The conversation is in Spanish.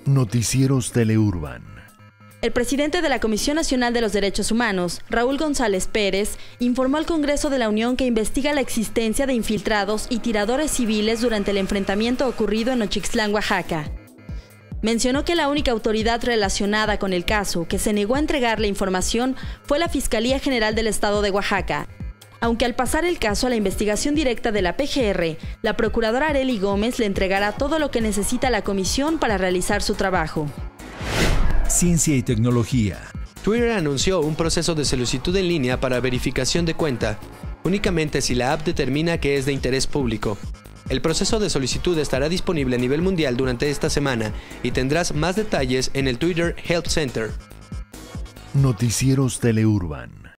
Noticieros Teleurban. El presidente de la Comisión Nacional de los Derechos Humanos, Raúl González Pérez, informó al Congreso de la Unión que investiga la existencia de infiltrados y tiradores civiles durante el enfrentamiento ocurrido en Nochixtlán, Oaxaca. Mencionó que la única autoridad relacionada con el caso que se negó a entregar la información fue la Fiscalía General del Estado de Oaxaca. Aunque al pasar el caso a la investigación directa de la PGR, la procuradora Arely Gómez le entregará todo lo que necesita la comisión para realizar su trabajo. Ciencia y tecnología. Twitter anunció un proceso de solicitud en línea para verificación de cuenta, únicamente si la app determina que es de interés público. El proceso de solicitud estará disponible a nivel mundial durante esta semana y tendrás más detalles en el Twitter Help Center. Noticieros Teleurban.